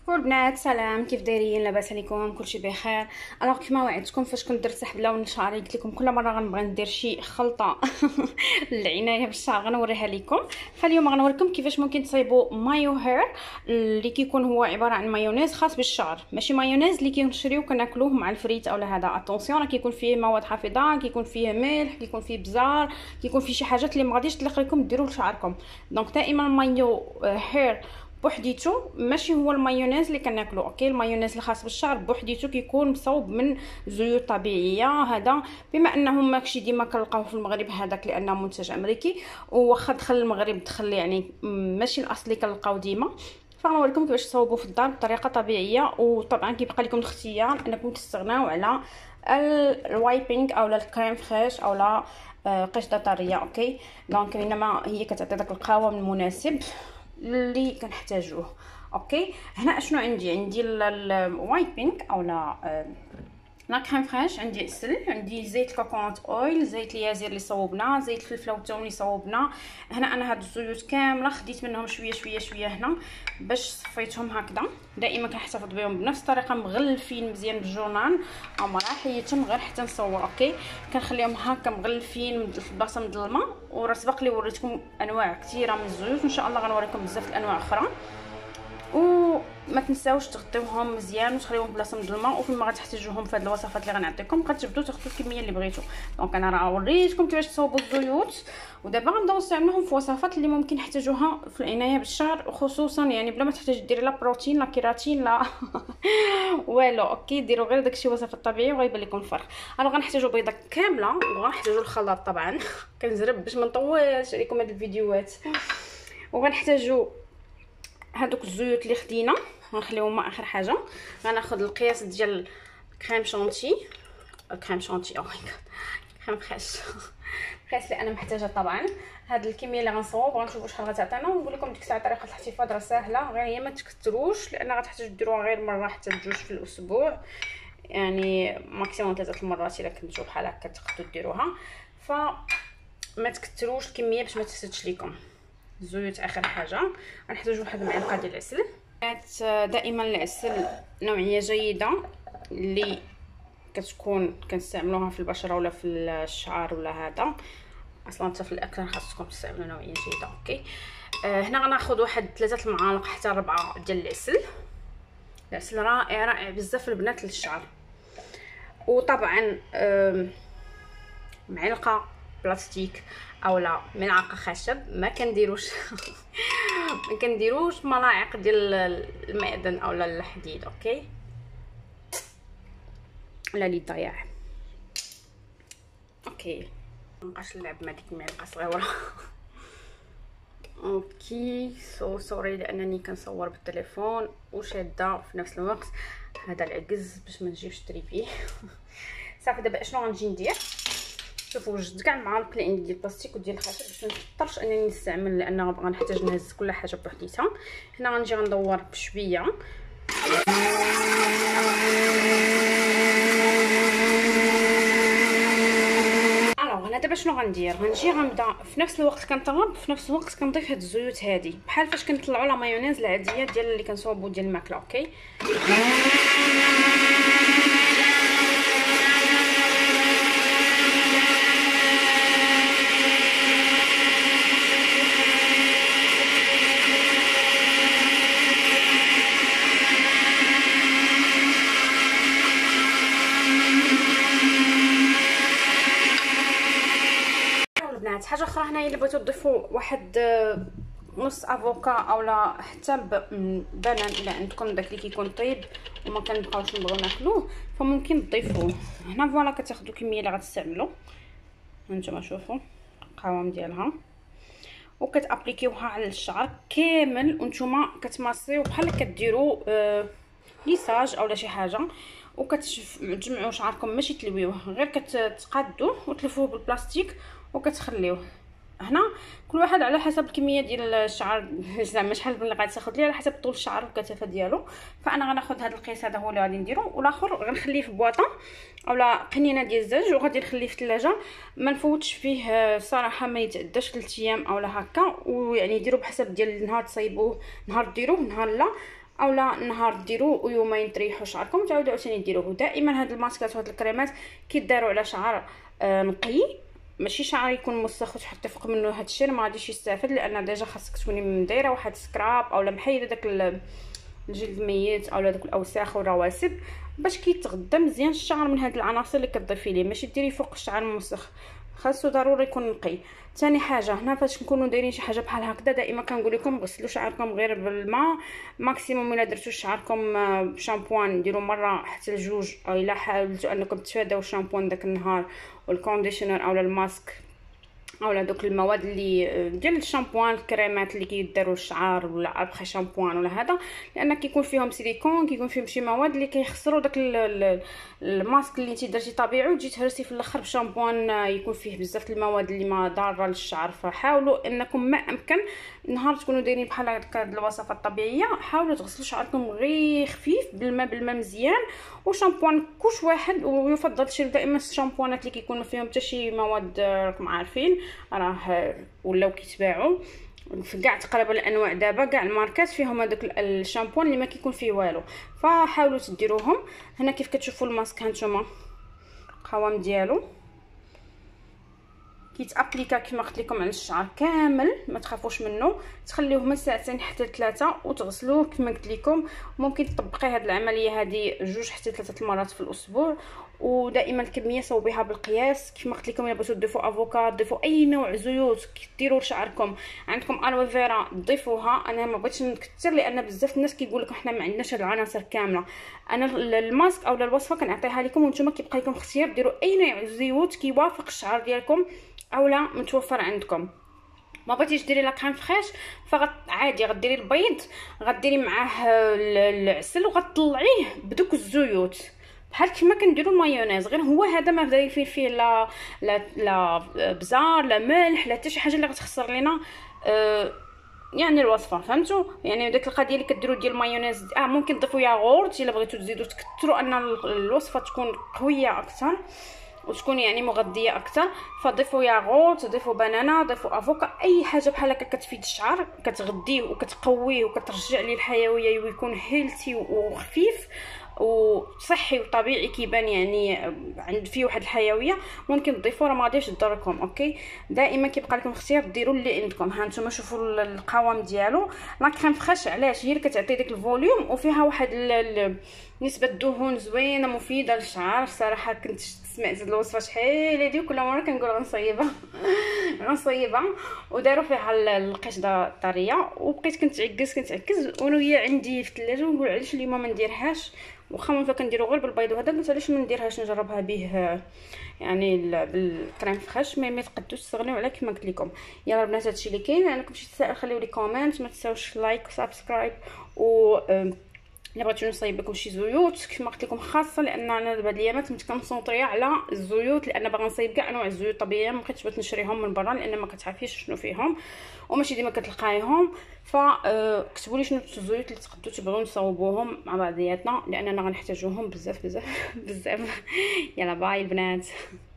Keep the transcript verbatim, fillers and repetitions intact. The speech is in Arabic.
والبنات سلام، كيف دايرين؟ لاباس عليكم؟ كلشي بخير. الوغ كيما وعدتكم فاش كنت درت سحب لون شعري قلت لكم كل مره غنبغي ندير شي خلطه للعنايه بالشعر غنوريها لكم. فاليوم غنوريكم كيفاش ممكن تصايبوا مايو هير اللي كيكون هو عباره عن مايونيز خاص بالشعر، ماشي مايونيز اللي كنشريو كناكلوه مع الفريت اولا هذا. اتونسيون، راه كيكون فيه مواد حافظه، كيكون فيه ملح، كيكون فيه بزار، كيكون فيه شي حاجات اللي ما غاديش تليق لكم ديروا لشعركم. دونك دائما مايو هير بوحديتو ماشي هو المايونيز اللي كناكلو. اوكي، المايونيز الخاص بالشعر بوحديتو كيكون مصوب من زيوت طبيعيه. هذا بما انه ماكشي ديما كنلقاوه في المغرب هذاك لانه منتج امريكي، وواخا دخل المغرب دخل يعني ماشي الاصلي كنلقاو ديما. فغنوريكم كيفاش تصاوبوا في الدار بطريقه طبيعيه. وطبعا كيبقى لكم الاختيار انكم تستغناو على الوايبينغ اولا الكريم فريش اولا قشطه طريه. اوكي، دونك انما هي كتعطي داك القوام المناسب اللي كنحتاجوه. اوكي، هنا اشنو عندي؟ عندي الوايبينغ اولا لا كريم فريش، عندي عسل، عندي زيت كوكونات اويل، زيت اليازير اللي صوبنا، زيت الفلفله والثوم اللي صوبنا. هنا انا هاد الزيوت كامله خديت منهم شويه شويه شويه هنا باش صفيتهم هكذا. دائما كنحتفظ بهم بنفس الطريقه مغلفين مزيان بالجورنال او ما حيتهم غير حتى نصور. اوكي، كنخليهم هكا مغلفين في البلاصه مظلمه. وراه سبق لي وريتكم انواع كثيره من الزيوت، وان شاء الله غنوريكم بزاف الانواع اخرى. وما تنساوش تغطيوهم مزيان وتخليوهم بلاصه مظلمه، وفيما غتحتاجوهم في هذه الوصفات اللي غنعطيكم غتجبدوا تاخذوا الكميه اللي بغيتو. دونك انا راه وريتكم كيفاش تصاوبوا الزيوت، ودابا غنبداو نستعملوهم في وصفات اللي ممكن نحتاجوها في العنايه بالشعر، خصوصا يعني بلا ما تحتاج ديري لا بروتين لا كيراتين لا والو. اوكي، ديروا غير داكشي وصفات طبيعيه وغيبان لكم الفرق. انا غنحتاجوا بيضه كامله وغنحتاجوا الخلاط طبعا كنزرب باش ما نطولش عليكم هاد الفيديوهات. وغنحتاجوا هادوك الزيوت اللي خدينا غنخليوهم اخر حاجه. غناخذ القياس ديال كريم شونتي كريم شونتي او ماي جاد كريم فريش القياس اللي انا محتاجه. طبعا هاد الكميه اللي غنصوب غنشوفوا شحال غتعطينا، ونقول لكم ديك الساعه طريقه الاحتفاظ راه ساهله، غير هي ما تكثروش لان غتحتاجوا ديروها غير مره حتى جوج في الاسبوع، يعني ماكسيموم ثلاثه المرات الا كنتو بحال هكا تقدروا ديروها. فما تكثروش الكميه باش ما تفسدش لكم. الزيوت اخر حاجه. غنحتاجوا واحد المعلقه ديال العسل. دائما العسل نوعيه جيده اللي كتكون كنستعملوها في البشره ولا في الشعر ولا هذا، اصلا حتى في الاكل خاصكم تستعملوا نوعيه جيده. اوكي، آه هنا غناخذ واحد ثلاثه المعالق حتى ربعه ديال العسل. العسل رائع رائع بزاف البنات للشعر. وطبعا آه معلقه بلاستيك اولا ملعقه خشب، ما كنديروش ما كنديروش ملاعق ديال المعدن اولا الحديد. اوكي، ولا لي ضياع. اوكي، مابقاش نلعب مع ديك المعلقه صغيره اوكي سو سوري لانني كنصور بالتليفون وشاده في نفس الوقت هذا العكز باش ما نجيبش تريبيه صافي. دابا اشنو غنجي ندير؟ شوفوا وجدت كاع المعالق اللي عندي ديال البلاستيك وديال الخشب باش ما نضطرش انني نستعمل، لان غنحتاج نهز كل حاجه بوحديتها. هنا غنجي غندور بشويه. الوغ انا دابا شنو غندير؟ غنجي غنبدا في نفس الوقت كنطرب، في نفس الوقت كنضيف هاد الزيوت هادي بحال فاش كنطلعوا لا مايونيز العاديه ديال اللي كنصوبوا ديال الماكله. اوكي، حاجه اخرى هنايا اللي بغيتو تضيفوا واحد نص افوكا اولا حتى بنان الا عندكم داك اللي كيكون طيب وما كنبقاوش نبغيو ناكلوه فممكن تضيفوه. هنا فوالا كتاخذوا الكميه اللي غتستعملوا، هانتوما شوفوا القوام ديالها، وكتابليكيوها على الشعر كامل وانتوما كتماسيو بحال كديروا آه ليساج اولا شي حاجه، وكتجمعوا شعركم ماشي تلويوه غير كتقادوه وتلفوه بالبلاستيك وكتخليوه. هنا كل واحد على حسب الكميه ديال الشعر زعما شحال اللي غتاخذ ليه على حسب طول الشعر والكثافه ديالو. فانا غناخذ هذا القياس هذا هو اللي غادي نديرو، والاخر غنخليه في بواطه اولا قنينه ديال الزاج وغادي نخليه في الثلاجه ما نفوتش فيه صراحه ما يتعداش ثلاث ايام اولا هكا. ويعني ديروا بحسب ديال النهار تصايبوه نهار ديروه نهار لا، اولا نهار ديروه ويومين تريحوا شعركم وتعاودوا عاوتاني ديروه. دائما هاد الماسكات وهاد الكريمات كيداروا على شعر آه نقي، ماشي شعر يكون مسخ وتحطي فوق منه هاد الشيء ما غاديش يستافد، لان ديجا خاصك تكوني دايره واحد سكراب اولا محيده داك الجلد الميت اولا داك الاوساخ والرواسب باش كيتغذى مزيان الشعر من هاد العناصر اللي كتضيفي ليه. ماشي ديري فوق الشعر المسخ، خاصو ضروري يكون نقي. ثاني حاجه هنا فاش نكونوا دايرين شي حاجه بحال هكذا دائما كنقول لكم غسلوا شعركم غير بالماء ماكسيموم. الا درتوا شعركم بشامبوان ديروا مره حتى لجوج، او الا حاولتوا انكم تفاداو الشامبوان داك النهار والكونديشنر اولا الماسك اولا دوك المواد اللي ديال الشامبوان الكريمات اللي كيداروا الشعر ولا ابخي شامبوان ولا هذا، لان كيكون فيهم سيليكون، كيكون فيهم شي مواد اللي كيخسروا داك الماسك اللي انت درتي طبيعي وتجي تهرسي في الاخر بشامبوان يكون فيه بزاف المواد اللي ما ضاره للشعر. فحاولوا انكم ما امكن نهار تكونوا دايرين بحال هكا الوصفات الطبيعيه حاولوا تغسلوا شعركم غير خفيف بالماء بالماء مزيان وشامبوان كوش واحد. ويفضل تشريو دائما الشامبوانات اللي كيكونوا فيهم حتى شي مواد راكم عارفين راه ولاو كيتباعوا في كاع تقريبا الانواع دابا كاع الماركات فيهم هذوك الشامبوان اللي ما كيكون فيه والو، فحاولوا تديروهم. هنا كيف كتشوفوا الماسك هانتوما القوام ديالو كيتابليكا كما قلت لكم على الشعر كامل، ما تخافوش منه. تخليوه من ساعتين حتى ثلاثه وتغسلوه كما قلت لكم. ممكن تطبقي هذه العمليه هذه جوج حتى ثلاثه المرات في الاسبوع، ودائما الكميه صوبيها بالقياس. كما قلت لكم الا بغيتو تضيفوا افوكا ضيفوا اي نوع زيوت ديروا لشعركم. عندكم الوي فيرا ضيفوها. انا ما بغيتش نكثر لان بزاف الناس كيقول لك احنا ما عندناش هاد العناصر كامله. انا الماسك اولا الوصفه كنعطيها لكم وانتم كيبقى لكم اختيار ديروا اي نوع زيوت كيوافق الشعر ديالكم اولا متوفر عندكم. ما بغيتيش ديري لا كريم فريش فعادي غديري البيض غديري معاه العسل وغتطلعيه بدوك الزيوت بحال كما كنديروا المايونيز، غير هو هذا ما بدا فيه فيه لا لا لا بزار لا ملح لا حتى شي حاجه اللي غتخسر لينا أه يعني الوصفه. فهمتوا؟ يعني داك القضيه اللي كديروا ديال المايونيز اه ممكن تضيفوا ياغورت الا بغيتوا تزيدوا تكثروا ان الوصفه تكون قويه اكثر وتكون يعني مغذيه اكثر، فضيفوا ياغورت ضيفوا بنانه ضيفوا افوكا اي حاجه بحال هكا كتفيد الشعر كتغذيه وكتقويه وكترجع ليه الحيويه ويكون هيلثي وخفيف وصحي وطبيعي كيبان يعني عند فيه واحد الحيويه. ممكن تضيفوا راه ما غاديش تضركم. اوكي دائما كيبقى لكم اختيار ديروا اللي عندكم. ها نتوما شوفوا القوام ديالو لا كريم فريش علاش هي اللي كتعطي داك الفوليوم وفيها واحد نسبه دهون زوينه مفيده للشعر. صراحه كنت سمعت هاد الوصفه شحال هادي وكل مره كنقول غنصيبها غنصيبها وداروا فيها القشده طريه وبقيت كنتعكز كنتعكز وانا هي عندي في الثلاجه ونقول علاش اليوم ما نديرهاش واخا مونفا كنديرو غير بالبيض وهذا قلت علاش ما نديرهاش نجربها به يعني بالكريم فريش. ما تقدوش تستغنيو على كما قلت لكم. يلا البنات هادشي اللي كاين. عندكم شي تساؤل خليو لي كومنت، ما تنساوش لايك وسبسكرايب. و الا بغيتو نصايب لكم شي زيوت كما قلت لكم خاصه لان انا دابا الايامات متكونسونطريه على الزيوت لان باغا نصايب كاع انواع الزيوت الطبيعيه ما بقيتش بغيت نشريهم من برا لان ما كتعرفيش شنو فيهم وماشي ديما كتلقايهم. فكتبوا لي شنو الزيوت اللي تقدروا تبغيو نصاوبوهم مع بعضياتنا لاننا غنحتاجوهم بزاف بزاف بزاف. يلا باي البنات.